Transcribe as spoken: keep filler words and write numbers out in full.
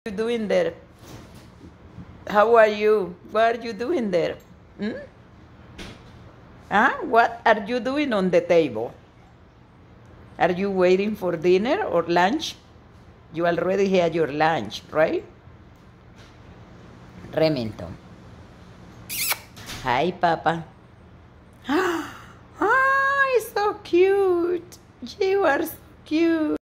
you doing there? How are you? What are you doing there? Hmm? Huh? What are you doing on the table? Are you waiting for dinner or lunch? You already had your lunch, right? Remington. Hi, Papa. Ah, it's so cute. You are so cute.